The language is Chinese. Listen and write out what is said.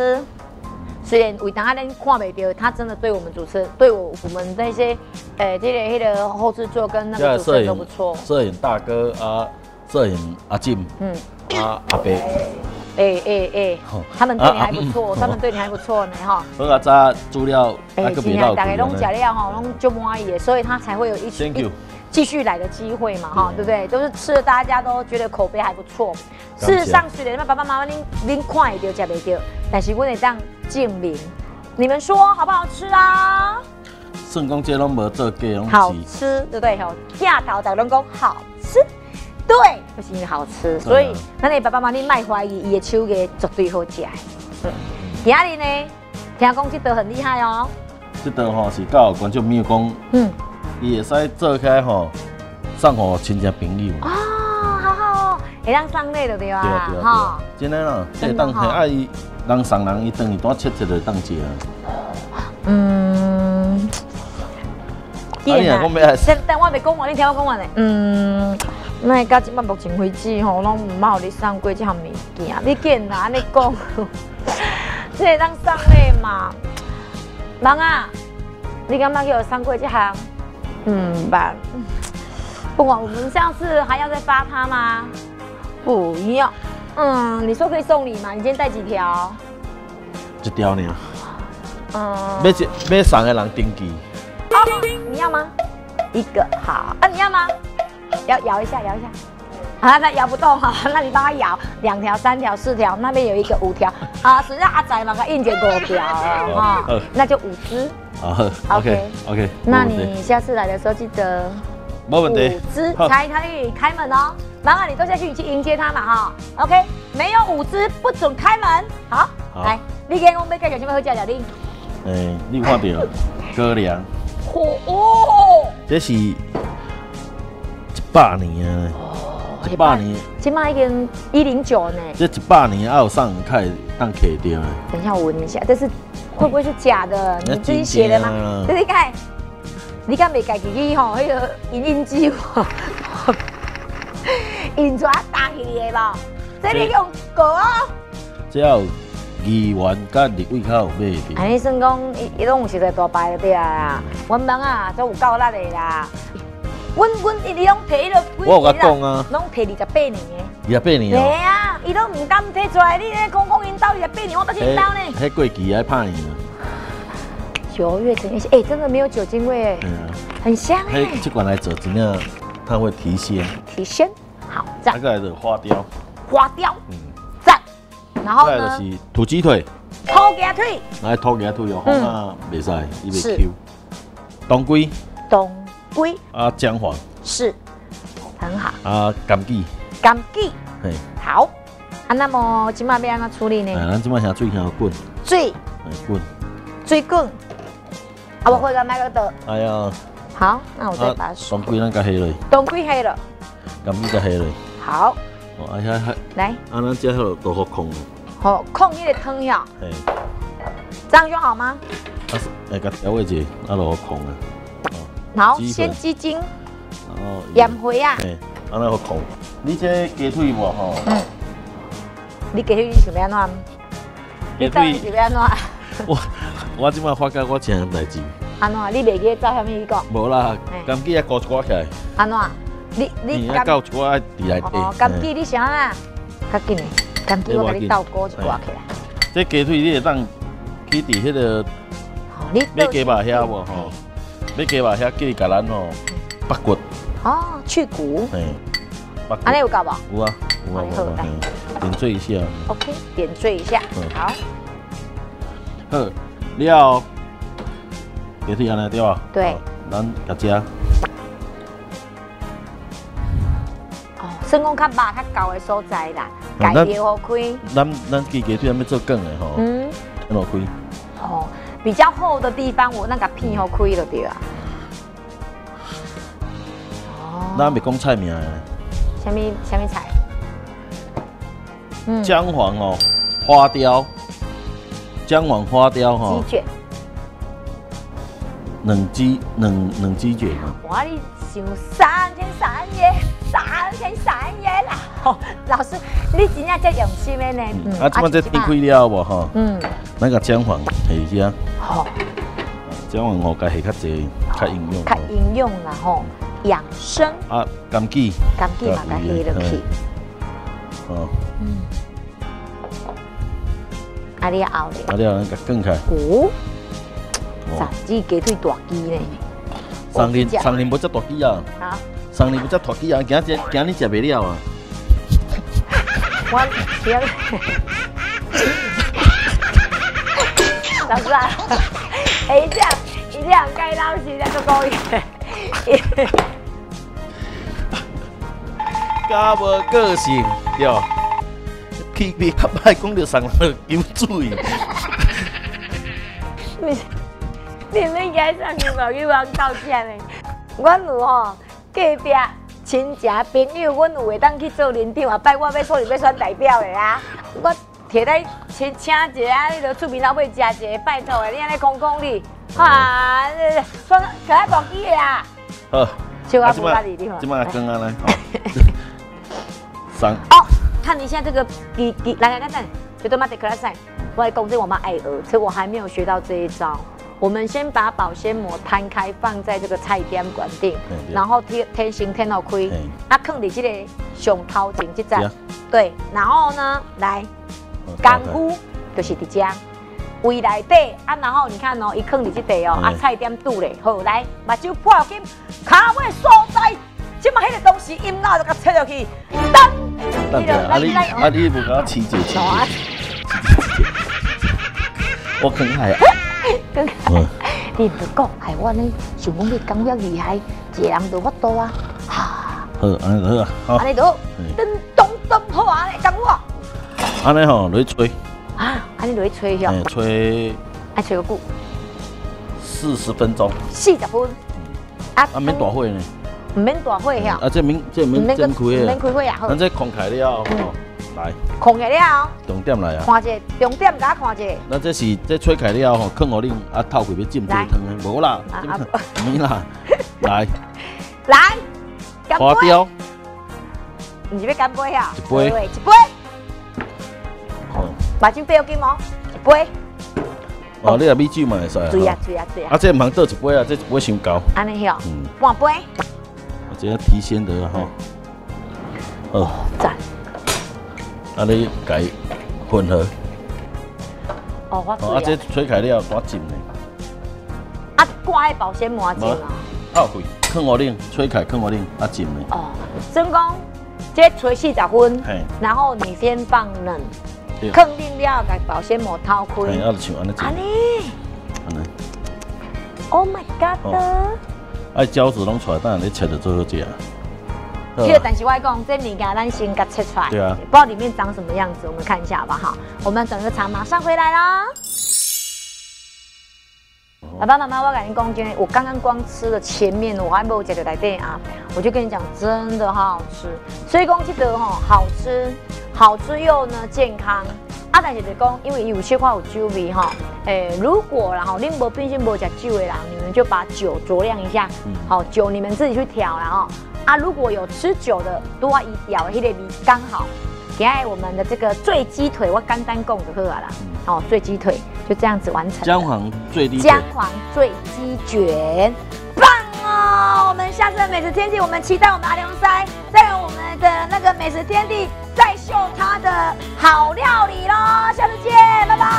吃。虽然为当下咱看袂到，他真的对我们主持人，对我们那些这个后制作跟那个主持人都不错。 摄影大哥啊，摄影阿进，阿伯。 他们对你还不错，他们对你还不错呢哈。 好啊，早资料那个别闹。 大家拢食了哈，拢就满意的，所以他才会有继续来的机会嘛哈，对不对？都是吃了大家都觉得口碑还不错。事实上，虽然爸爸妈妈您看得到吃袂到，但是我得当证明，你们说好不好吃啊？ 算讲这拢无做假，拢好吃，对不对？吼，镜头在拢讲好吃。对，就是因为好吃，所以咱的爸爸妈妈你卖怀疑，伊的手艺绝对好食。今日呢，听讲这道很厉害哦。 这道吼是教观众朋友讲，伊会使做起来吼，送互亲戚朋友。 哦，好好哦，会当送礼就对啊。 对哈，真的啦，这当系爱伊人送人，伊等于单切就当食。你若讲要爱， 但我未讲完，你听我讲完嘞。那到即摆目前为止吼，拢唔捌你送过这项物件。你竟然安尼讲，这会当送礼嘛？人啊，你感觉有送过这项？吧。不管我们下次还要再发他吗？不要。你说可以送礼吗？你今天带几条？ 一条呢。要送的人登记。 你要吗？一个好。你要吗？摇一下。啊，那摇不动哈，那你帮他摇2条、3条、4条，那边有一个5条啊，实际上阿仔嘛，个印结5条哈，那就5只。 好 ，OK。 那你下次来的时候记得没问题 ，5只才可以开门哦。然后你坐下去，你去迎接他嘛哈。OK， 没有5只不准开门。好，来，你今我们要介绍什么好食料理？ 你有看到高粱？这是100年啊！100年， 起码已经109呢。 这100年还有送开当客掉呢。 等一下我闻一下，这是会不会是假的？你自己写的吗？你敢袂家己去吼？迄个影印机印出来打起来的无？这你用过哦。 这有议员甲立委较有买的。 安尼算讲，伊拢有实在大牌的对啊。阮妈啊，都有够力的啦。阮伊拢摕迄个， 我有甲讲啊， 拢摕28年的。 28年哦。系啊，伊都唔敢摕出来。你咧讲因兜28年，我不是因兜呢。 迄过期还怕你呢。 9月陈年真的没有酒精味很香这罐来做真正它会提鲜。 提鲜，好赞。 再来的花雕。 赞。然后呢？ 再来就是土鸡腿。 土鸡腿。 来土鸡腿哦，风啊袂使，伊袂 Q。冬龟。啊，姜黄。 是，很好。 啊，柑橘。嘿。 好。那么今晚要安怎处理呢？ 咱今晚先水先滚。 水滚。我会个买个的。 哎呀。 好，那我再把冬龟咱甲下落。 冬龟下了。 柑橘甲下落。 好。来。 咱这好都好空。 好，空迄个汤呀。这样就好吗？ 甲调味者，就好空啊。 好，先鸡精。盐花啊。 安尼好空。你这鸡腿无吼？ 你鸡腿想要安怎？鸡腿是要安怎？ 我即摆发觉我真代志。 安怎？你袂记照虾米讲？ 无啦，柑橘也高一寡起来。 安怎？你高一寡伫内底。 柑橘你想啊？较紧的，柑橘我甲你倒高一寡起来。 这鸡腿你会当去伫迄个买鸡肉遐无吼？买鸡肉遐叫伊甲咱吼拔骨。 去骨。安尼有够无？ 有啊。好，来点缀一下。 OK， 点缀一下。好。 好，了。鸡腿安尼对吧？ 对。 咱甲食。 算讲较肉较厚的所在啦，家己好开。 咱鸡腿要做梗的吼，要好开。 比较厚的地方我那个片好开就对啊。 咱袂讲菜名的。 什么菜？ 姜黄哦，花雕，姜黄花雕哈。 鸡卷。 冷鸡卷。 哇，你想3天3夜。 3元啦！吼，老师，你真正真用心的呢。 啊，即摆这天开了无吼？咱个姜黄下遐。 好。 姜黄吼，该下较济，较营养。 较营养啦吼，养生。 啊，枸杞。 枸杞嘛，甲下落去。 哦。 啊，你熬咧。 啊，了，咱甲卷开。 哦。啥？这鸡腿大鸡呢？ 送恁要只大鸡啊！ 啊！ 送恁要只大鸡啊！今日食袂了啊！ 我天！老师啊，一定要该老师在做高一。 假无个性，对。气味较歹，讲着送人酒水。 你应该上去无去帮道歉的。阮有吼隔壁亲戚朋友，阮有会当去做领导，啊拜我要出去要选代表的啊。我摕来请一个啊，你著出面老尾食一个，拜托的，你安尼讲你，啊，选可爱大鸡的啊。 好。 小阿不咖喱，你好。 即摆更啊来。送。 哦，看一下这个来看，绝对妈得可拉塞。我来讲这我妈爱鹅，所以我还没有学到这一招。我们先把保鲜膜摊开，放在这个菜点管顶，然后天行天后开，啊，放在这个上头前这站，对，然后呢，来，功夫就是伫这胃内底啊，然后你看哦，伊放在这地哦，啊，菜点煮咧，好来，目睭破金，骹尾所在，即马迄个东西音脑就甲切落去， 等下，啊你无甲我起解起我更害啊！ 更害，你唔讲，害我呢，想讲你讲遐厉害，一个人就法度啊！哈， 好，安尼好啊，好， 安尼就咚好啊，讲我。 安尼吼，落去吹。 啊，安尼落去吹哟。 吹。 爱吹个久。 40分钟。 40分。 啊免大火呢。 唔免大火呀。 啊，这免蒸开啊。 免开火啊，好。 咱这空开了，来。 空开了。 重点来啊！ 看者，重点甲看者。 咱这吹开了吼，放互恁啊透过要浸这汤的，无啦，没啦，来。花雕。 唔是要干杯啊？ 一杯。 一杯。好。目睭8斤毛，一杯。 哦，你也米酒嘛会使啊？ 对啊。 啊，这唔通倒一杯啊，这一杯伤高。 安尼吼，半杯。 啊，这提鲜的吼。哦。 赞。 啊，你改混合。 哦，我啊，这吹开了多浸呢。 啊，挂喺保鲜膜浸啊。 泡开，放互恁吹开，放互恁啊浸呢。 哦，所以讲，这吹40分，然后你先放冷，放定了，把保鲜膜掏开。 啊，就像安尼。 安尼。Oh my god！ 啊，饺子拢出来，当然你切着最好食。 其实，但是我讲这物件咱先给切出来， 对啊， 不知道里面长什么样子，我们看一下好不好？我们等个茶马上回来啦。爸爸妈妈，我跟你讲，今天我刚刚光吃了前面，我还没有吃到内底啊，我就跟你讲，真的好好吃。所以讲记得吼，好吃又呢健康。啊，但是就讲，因为有些话有酒味哈，如果然后恁无平时无食酒的人，你们就把酒酌量一下，好酒你们自己去调然后。啊，如果有吃酒的，多一条迄个味刚好。给爱我们的这个醉鸡腿，我简单讲就好了啦。哦，醉鸡腿就这样子完成。 姜黄醉鸡姜黄醉鸡卷，棒哦！我们下次的美食天地，我们期待我们阿良塞再有我们的那个美食天地再秀他的好料理喽。下次见，拜拜。